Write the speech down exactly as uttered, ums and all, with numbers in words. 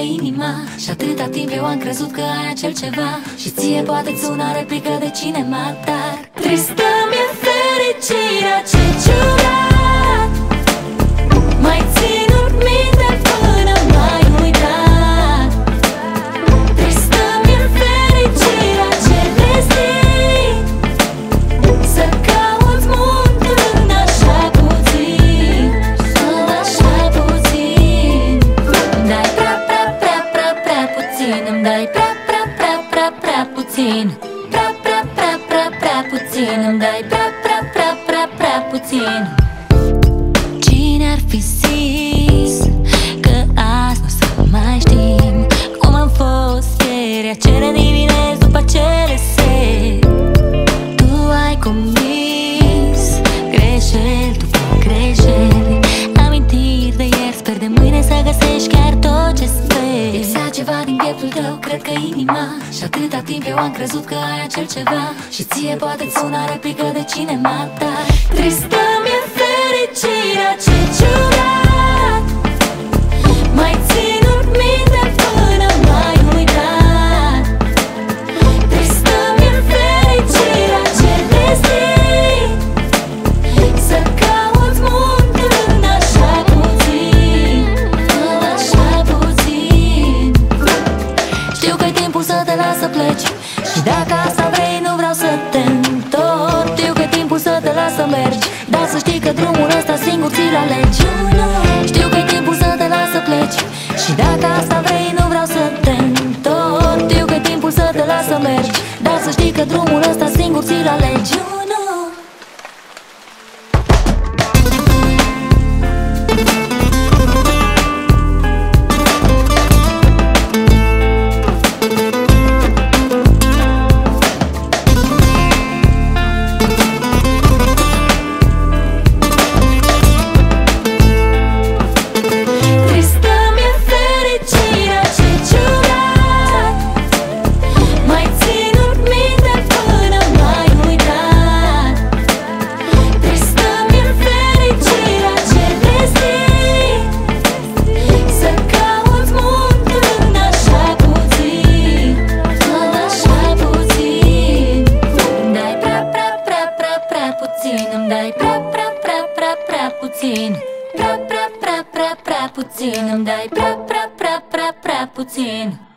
inima. Și atâta timp eu am crezut că ai acel ceva. Și ție poate-ți una replică de cinema. Dar tristă mi-e fericirea, ce ciudat. Mai ținut minte până m-ai uitat. Tristă mi-e fericirea, ce destin. Să cauți mult în așa puțin, așa puțin. Îmi dai prea, prea, prea, prea, prea puțin. Îmi dai prea, prea, prea, prea, prea puțin. Prea, prea, prea, prea, prea puțin. Îmi dai prea, prea, prea, prea, prea puțin. Cine ar fi zis că azi nu o să mai știm cum am fost ieri, acele dimineți după acele seri. Tu ai comis greșeli după greșeli, amintiri de ieri, sper de mâine să găsești chiar tot ce speri. Lipsea ceva din pieptul tău, cred că inima. Și atâta timp eu am crezut că ai acel ceva. Și ție poate-ți una replică de cinema. Dar tristă mi-e fericirea, ce ciudat. Mai ținut minte până m-ai uitat. Tristă mi-e fericirea, ce destin. Să cauți mult în așa puțin, așa puțin. Știu că-i timpul să te las să pleci. Și dacă asta vrei, nu vreau să te întorc. Știu că-i timpul să te las să mergi, dar să știi că drumul ăsta singur ți-l alegi. Știu că-i timpul să te las să pleci. Și dacă asta vrei, nu vreau să te întorc. Știu că-i timpul să te las să mergi, dar să știi că drumul ăsta singur ți-l alegi. Prea, prea, prea, prea puțin. Îmi dai prea, prea, prea, prea, prea puțin.